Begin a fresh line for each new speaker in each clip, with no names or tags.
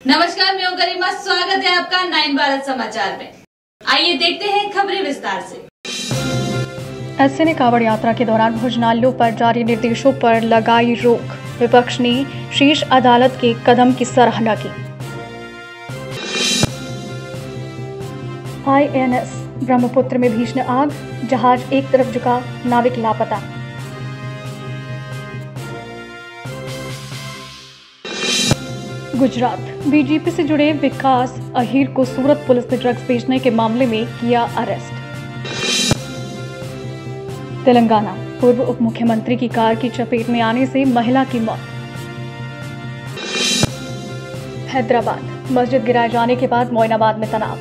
नमस्कार, मैं हूं गरिमा। स्वागत है आपका 9 भारत समाचार में। आइए देखते हैं खबरें विस्तार से।
एससी ने कांवड़ यात्रा के दौरान भोजनालयों पर जारी निर्देशों पर लगाई रोक। विपक्ष ने शीर्ष अदालत के कदम की सराहना की। INS ब्रह्मपुत्र में भीषण आग, जहाज एक तरफ झुका, नाविक लापता। गुजरात बीजेपी से जुड़े विकास अहीर को सूरत पुलिस ने ड्रग्स बेचने के मामले में किया अरेस्ट। तेलंगाना पूर्व उप मुख्यमंत्री की कार की चपेट में आने से महिला की मौत। हैदराबाद मस्जिद गिराए जाने के बाद मोइनाबाद में तनाव।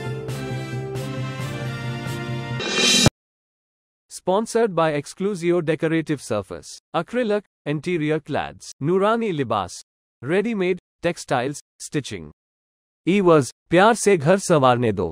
Sponsored by Exclusio Decorative Surface, Acrylic, Interior Clads, Nurani Libas, Ready-Made, Textiles, Stitching. E-was, प्यार से घर संवारने दो।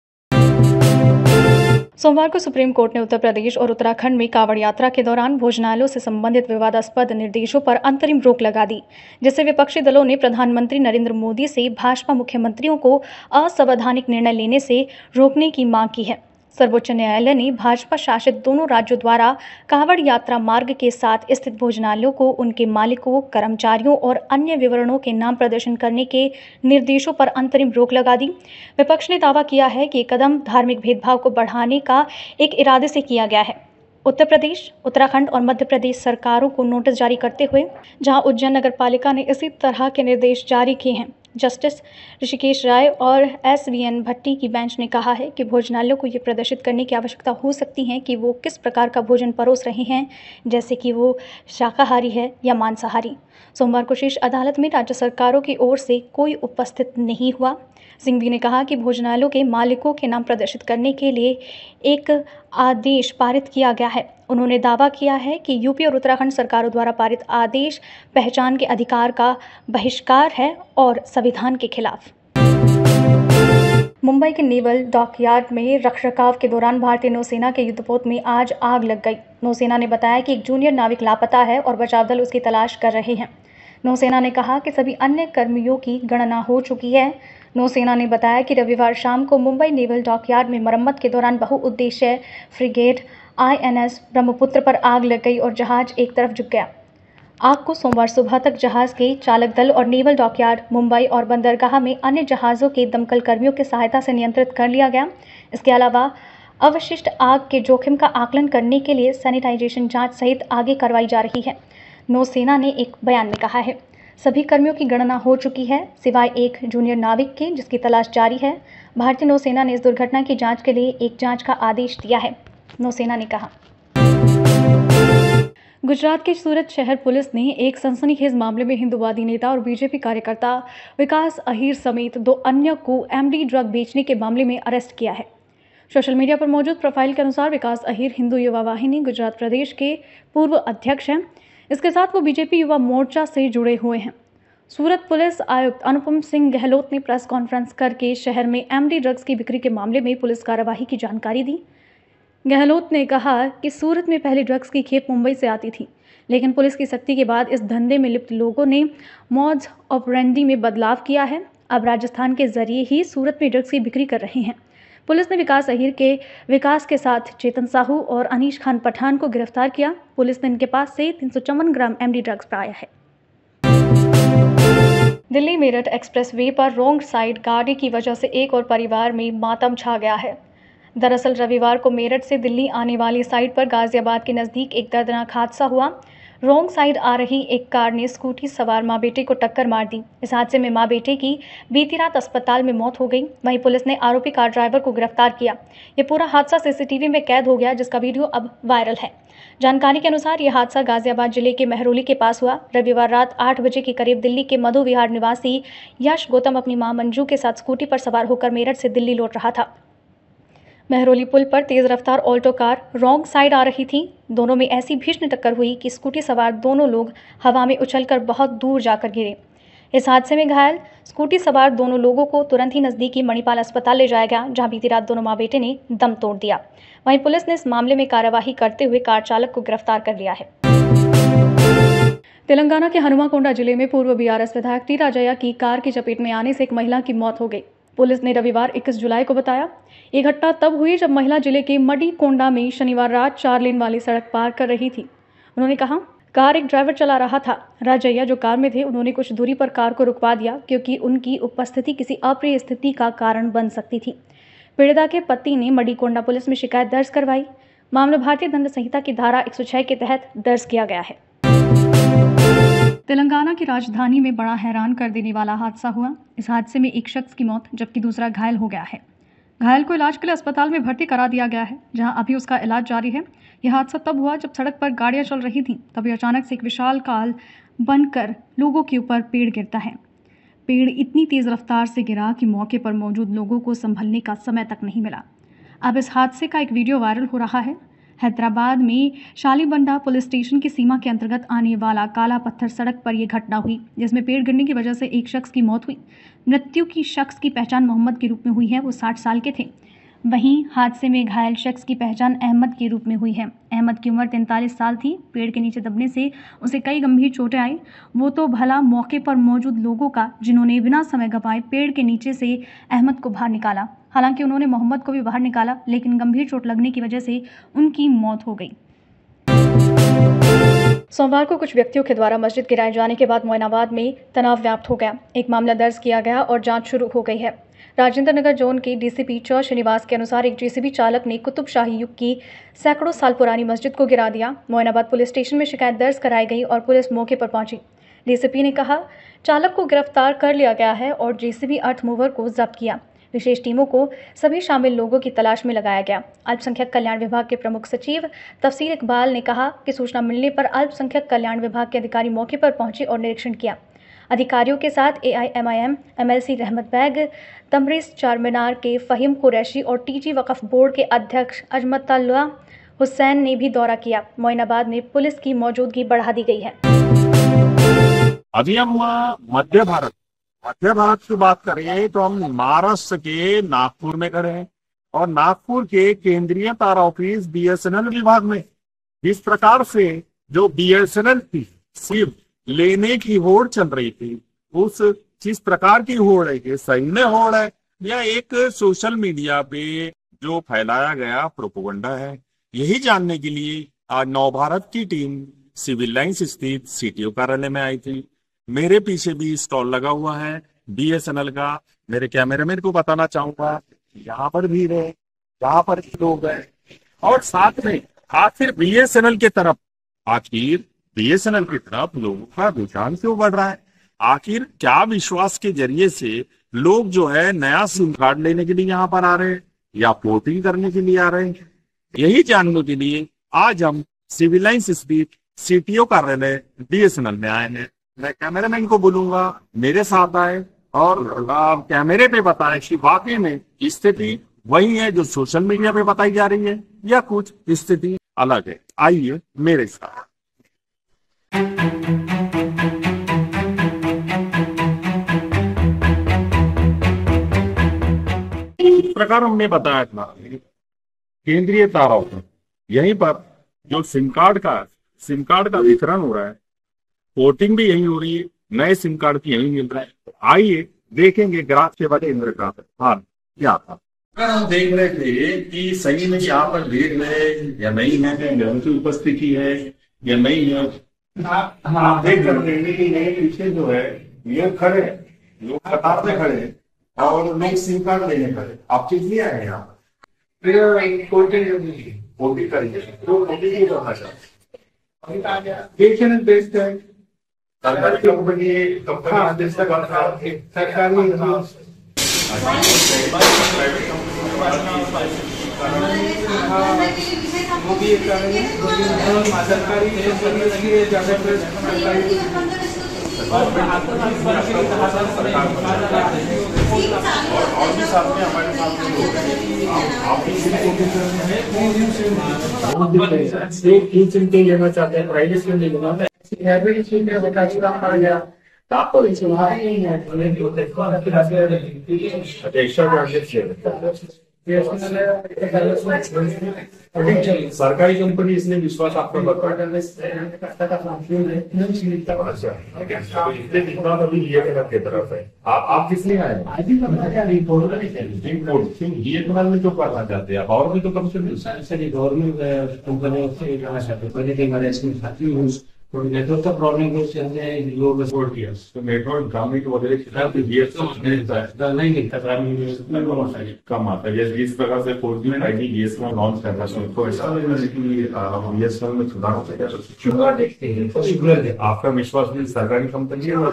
सोमवार को सुप्रीम कोर्ट ने उत्तर प्रदेश और उत्तराखंड में कांवड़ यात्रा के दौरान भोजनालयों से संबंधित विवादास्पद निर्देशों पर अंतरिम रोक लगा दी, जिससे विपक्षी दलों ने प्रधानमंत्री नरेंद्र मोदी से भाजपा मुख्यमंत्रियों को असंवैधानिक निर्णय लेने से रोकने की मांग की है। सर्वोच्च न्यायालय ने भाजपा शासित दोनों राज्यों द्वारा कांवड़ यात्रा मार्ग के साथ स्थित भोजनालयों को उनके मालिकों, कर्मचारियों और अन्य विवरणों के नाम प्रदर्शन करने के निर्देशों पर अंतरिम रोक लगा दी। विपक्ष ने दावा किया है कि ये कदम धार्मिक भेदभाव को बढ़ाने का एक इरादे से किया गया है। उत्तर प्रदेश, उत्तराखंड और मध्य प्रदेश सरकारों को नोटिस जारी करते हुए जहां उज्जैन नगर पालिका ने इसी तरह के निर्देश जारी किए हैं। जस्टिस ऋषिकेश राय और SVN भट्टी की बेंच ने कहा है कि भोजनालयों को ये प्रदर्शित करने की आवश्यकता हो सकती है कि वो किस प्रकार का भोजन परोस रहे हैं, जैसे कि वो शाकाहारी है या मांसाहारी। सोमवार को शीर्ष अदालत में राज्य सरकारों की ओर से कोई उपस्थित नहीं हुआ। सिंघवी ने कहा कि भोजनालयों के मालिकों के नाम प्रदर्शित करने के लिए एक आदेश पारित किया गया है। उन्होंने दावा किया है कि यूपी और उत्तराखंड सरकारों द्वारा पारित आदेश पहचान के अधिकार का बहिष्कार है और संविधान के खिलाफ। मुंबई के नेवल डॉकयार्ड में रखरखाव के दौरान भारतीय नौसेना के युद्धपोत में आज आग लग गई। नौसेना ने बताया कि एक जूनियर नाविक लापता है और बचाव दल उसकी तलाश कर रहे हैं। नौसेना ने कहा कि सभी अन्य कर्मियों की गणना हो चुकी है। नौसेना ने बताया कि रविवार शाम को मुंबई नेवल डॉकयार्ड में मरम्मत के दौरान बहुउद्देशीय फ्रिगेट INS ब्रह्मपुत्र पर आग लग गई और जहाज एक तरफ झुक गया। आग को सोमवार सुबह तक जहाज के चालक दल और नेवल डॉकयार्ड, मुंबई और बंदरगाह में अन्य जहाज़ों के दमकल कर्मियों की सहायता से नियंत्रित कर लिया गया। इसके अलावा अवशिष्ट आग के जोखिम का आकलन करने के लिए सैनिटाइजेशन जांच सहित आगे कार्रवाई जा रही है। नौसेना ने एक बयान में कहा है, सभी कर्मियों की गणना हो चुकी है, सिवाय एक जूनियर नाविक के, जिसकी तलाश जारी है। भारतीय नौसेना ने इस दुर्घटना की जांच के लिए एक जांच का आदेश दिया है, नौसेना ने कहा। गुजरात के सूरत शहर पुलिस ने एक सनसनीखेज मामले में हिंदुवादी नेता और बीजेपी कार्यकर्ता विकास अहीर समेत 2 अन्य को MD ड्रग बेचने के मामले में अरेस्ट किया है। सोशल मीडिया पर मौजूद प्रोफाइल के अनुसार विकास अहीर हिंदू युवा वाहिनी गुजरात प्रदेश के पूर्व अध्यक्ष हैं। इसके साथ वो बीजेपी युवा मोर्चा से जुड़े हुए हैं। सूरत पुलिस आयुक्त अनुपम सिंह गहलोत ने प्रेस कॉन्फ्रेंस करके शहर में MD ड्रग्स की बिक्री के मामले में पुलिस कार्रवाई की जानकारी दी। गहलोत ने कहा कि सूरत में पहले ड्रग्स की खेप मुंबई से आती थी, लेकिन पुलिस की सख्ती के बाद इस धंधे में लिप्त लोगों ने मॉड्स ऑपरेंडी में बदलाव किया है। अब राजस्थान के जरिए ही सूरत में ड्रग्स की बिक्री कर रहे हैं। पुलिस ने विकास अहीर के विकास के साथ चेतन साहू और अनीश खान पठान को गिरफ्तार किया। पुलिस ने इनके पास से 354 ग्राम MD ड्रग्स पाया है। दिल्ली मेरठ एक्सप्रेसवे पर रोंग साइड गाड़ी की वजह से एक और परिवार में मातम छा गया है। दरअसल रविवार को मेरठ से दिल्ली आने वाली साइड पर गाजियाबाद के नज़दीक एक दर्दनाक हादसा हुआ। रोंग साइड आ रही एक कार ने स्कूटी सवार मां बेटे को टक्कर मार दी। इस हादसे में मां बेटे की बीती रात अस्पताल में मौत हो गई। वहीं पुलिस ने आरोपी कार ड्राइवर को गिरफ्तार किया। ये पूरा हादसा CCTV में कैद हो गया, जिसका वीडियो अब वायरल है। जानकारी के अनुसार यह हादसा गाजियाबाद जिले के महरौली के पास हुआ। रविवार रात 8 बजे के करीब दिल्ली के मधु विहार निवासी यश गौतम अपनी मां मंजू के साथ स्कूटी पर सवार होकर मेरठ से दिल्ली लौट रहा था। महरौली पुल पर तेज रफ्तार ऑल्टो कार रॉन्ग साइड आ रही थी। दोनों में ऐसी भीषण टक्कर हुई कि स्कूटी सवार दोनों लोग हवा में उछलकर बहुत दूर जाकर गिरे। इस हादसे में घायल स्कूटी सवार दोनों लोगों को तुरंत ही नज़दीकी मणिपाल अस्पताल ले जाया गया, जहां बीती रात दोनों मां बेटे ने दम तोड़ दिया। वहीं पुलिस ने इस मामले में कार्यवाही करते हुए कार चालक को गिरफ्तार कर लिया है। तेलंगाना के हनुमाकोंडा जिले में पूर्व बीआरएस विधायक टी राजैया की कार की चपेट में आने से एक महिला की मौत हो गई। पुलिस ने रविवार 21 जुलाई को बताया। ये घटना तब हुई जब महिला जिले के मडीकोंडा में शनिवार रात 4 लेन वाली सड़क पार कर रही थी। उन्होंने कहा, कार एक ड्राइवर चला रहा था। राजैया जो कार में थे, उन्होंने कुछ दूरी पर कार को रुकवा दिया क्योंकि उनकी उपस्थिति किसी अप्रिय स्थिति का कारण बन सकती थी। पीड़िता के पति ने मडीकोंडा पुलिस में शिकायत दर्ज करवाई। मामला भारतीय दंड संहिता की धारा 106 के तहत दर्ज किया गया है। तेलंगाना की राजधानी में बड़ा हैरान कर देने वाला हादसा हुआ। इस हादसे में एक शख्स की मौत जबकि दूसरा घायल हो गया है। घायल को इलाज के लिए अस्पताल में भर्ती करा दिया गया है, जहां अभी उसका इलाज जारी है। यह हादसा तब हुआ जब सड़क पर गाड़ियां चल रही थीं। तभी अचानक से एक विशालकाय बनकर लोगों के ऊपर पेड़ गिरता है। पेड़ इतनी तेज रफ्तार से गिरा कि मौके पर मौजूद लोगों को संभलने का समय तक नहीं मिला। अब इस हादसे का एक वीडियो वायरल हो रहा है। हैदराबाद में शालीबंडा पुलिस स्टेशन की सीमा के अंतर्गत आने वाला काला पत्थर सड़क पर यह घटना हुई, जिसमें पेड़ गिरने की वजह से एक शख्स की मौत हुई। मृत्यु की शख्स की पहचान मोहम्मद के रूप में हुई है। वो 60 साल के थे। वहीं हादसे में घायल शख्स की पहचान अहमद के रूप में हुई है। अहमद की उम्र 43 साल थी। पेड़ के नीचे दबने से उसे कई गंभीर चोटें आई। वो तो भला मौके पर मौजूद लोगों का, जिन्होंने बिना समय गंवाए पेड़ के नीचे से अहमद को बाहर निकाला। हालांकि उन्होंने मोहम्मद को भी बाहर निकाला, लेकिन गंभीर चोट लगने की वजह से उनकी मौत हो गई। सोमवार को कुछ व्यक्तियों के द्वारा मस्जिद गिराए जाने के बाद मोइनाबाद में तनाव व्याप्त हो गया। एक मामला दर्ज किया गया और जांच शुरू हो गई है। राजेंद्र नगर जोन के डीसीपी चर्च निवास के अनुसार एक जेसीबी चालक ने कुतुब शाही युग की सैकड़ों साल पुरानी मस्जिद को गिरा दिया। मोइनाबाद पुलिस स्टेशन में शिकायत दर्ज कराई गई और पुलिस मौके पर पहुंची। डीसीपी ने कहा, चालक को गिरफ्तार कर लिया गया है और जेसीबी अर्थ मूवर को जब्त किया। विशेष टीमों को सभी शामिल लोगों की तलाश में लगाया गया। अल्पसंख्यक कल्याण विभाग के प्रमुख सचिव तफसीर इकबाल ने कहा कि सूचना मिलने पर अल्पसंख्यक कल्याण विभाग के अधिकारी मौके पर पहुंचे और निरीक्षण किया। अधिकारियों के साथ AIMIM MLC रहमत बैग, तमरीज चारमीनार के फ़हीम कुरैशी और TG वक्फ बोर्ड के अध्यक्ष अजमतुल्लाह हुसैन ने भी दौरा किया। मोइनाबाद में पुलिस की मौजूदगी बढ़ा दी गई है।
अभी हम मध्य भारत की बात करें तो हम महाराष्ट्र के नागपुर में खड़े हैं और नागपुर के केंद्रीय तार ऑफिस BSNL विभाग में जिस प्रकार से जो BSNL की सिम लेने की होड़ चल रही थी, उस जिस प्रकार की होड़ है कि सैन्य होड़ है या एक सोशल मीडिया पे जो फैलाया गया प्रोपोगंडा है, यही जानने के लिए आज नवभारत की टीम सिविल लाइंस स्थित CTO कार्यालय में आई थी। मेरे पीछे भी स्टॉल लगा हुआ है BSNL का। मेरे कैमरामैन को बताना चाहूंगा, यहाँ पर भी है, यहाँ पर भी लोग हैं और साथ में आखिर BSNL की तरफ लोगों का रुझान क्यों बढ़ रहा है? आखिर क्या विश्वास के जरिए से लोग जो है नया सिम कार्ड लेने के लिए यहाँ पर आ रहे हैं या पोर्टिंग करने के लिए आ रहे हैं? यही जानने के लिए आज हम सिविल लाइंस स्थित CTO कार्यालय BSNL में आए हैं। मैं कैमरामैन को बोलूंगा मेरे साथ आए और कैमरे पे बताएं कि वाकई में स्थिति वही है जो सोशल मीडिया पे बताई जा रही है या कुछ स्थिति अलग है। आइए मेरे साथ। इस प्रकार हमने बताया था केंद्रीय तार ऑफिस, यहीं पर जो सिम कार्ड का वितरण हो रहा है, पोर्टिंग भी यही हो रही है, नए सिम कार्ड की यही मिल रहा है। आइए देखेंगे ग्राहक सेवा केंद्र का हाल क्या था। अगर हम देख रहे थे कि सही में यहाँ पर भीड़ है या नहीं है, लोगों की उपस्थिति है या नहीं है, आप देख कर पीछे जो है ये खड़े लोग कतार में खड़े हैं और लोग सिम कार्ड लेने खड़े। आप किस लिए आए यहाँ? पोर्टिंग करेंगे तो पोर्टिंग करना चाहते बेस्ड है, सरकारी कंपनी सरकारी वो भी एक कारण है। और भी साथ में हमारे साथ लेना चाहते हैं, प्राइवेट स्कीम लेना आपको सरकारी कंपनी इसने विश्वास आपको अभी की तरफ है। आप किस लिए आए? बीएसएनएल में क्यों करना चाहते हैं आप? और भी तो कम से
गवर्नमेंट कंपनियों से नेटवर्क का प्रॉब्लम कुछ चलते हैं लोग सपोर्ट किया तो नेटवर्क ग्रामीण वगैरह खिलाफ नहीं
कम आता है। जिस प्रकार से 4G 5G बीएसएनएल लॉन्च कर रहा है तो ऐसा बीएसएनएल में सुधार हो सकेगा।
देखते हैं
आपका विश्वास भी सरकारी कंपनी है और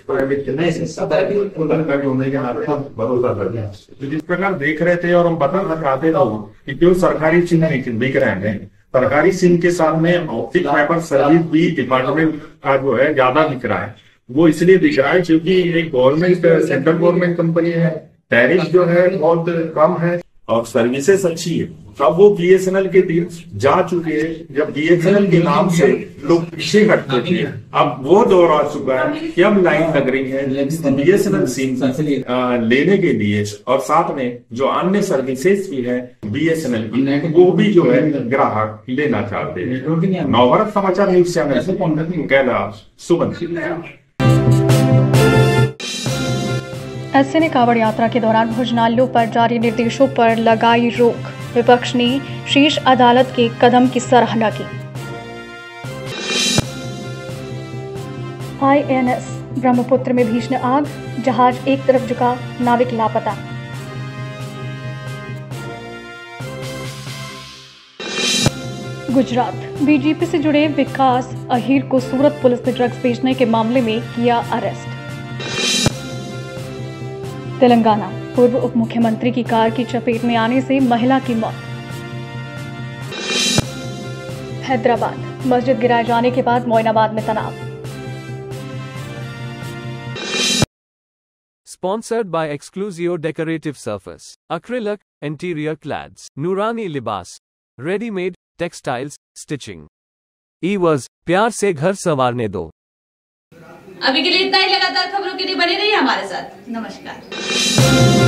होने के नाते भरोसा करते हैं। तो जिस प्रकार देख रहे थे और हम बताना चाहते थे कि क्यों सरकारी चिन्ह बिक रहे हैं। सरकारी सिम के साथ में ऑप्टिक फाइबर सर्विस भी डिपार्टमेंट का जो है ज्यादा दिख रहा है। वो इसलिए दिख रहा है क्योंकि एक गवर्नमेंट सेंट्रल गवर्नमेंट कंपनी है, टैरिफ जो है बहुत कम है और सर्विसेज अच्छी है। अब वो बीएसएनएल के दिन जा चुके हैं जब बीएसएनएल के नाम से लोग पीछे हटते थे। अब वो दौर आ चुका है कि अब लाइन लग रही है बीएसएनएल सिम लेने के लिए और साथ में जो अन्य सर्विसेज भी है बीएसएनएल की वो भी जो है ग्राहक लेना चाहते हैं। नवभारत समाचार न्यूज चैनल से कैलाश सुबंशी।
एससी ने कांवड़ यात्रा के दौरान भोजनालयों पर जारी निर्देशों पर लगाई रोक। विपक्ष ने शीर्ष अदालत के कदम की सराहना की। आईएनएस ब्रह्मपुत्र में भीषण आग, जहाज एक तरफ झुका, नाविक लापता। गुजरात बीजेपी से जुड़े विकास अहीर को सूरत पुलिस ने ड्रग्स बेचने के मामले में किया अरेस्ट। तेलंगाना पूर्व उप मुख्यमंत्री की कार की चपेट में आने से महिला की मौत। हैदराबाद मस्जिद गिराए जाने के बाद मोइनाबाद में तनाव।
Sponsored by Exclusio Decorative Surface, Acrylic, Interior Clads, Nurani Libas, Ready-made, Textiles, Stitching. E-was, प्यार से घर संवारने दो।
अभी के लिए इतना ही। लगातार खबरों के लिए बने रहिए हमारे साथ। नमस्कार।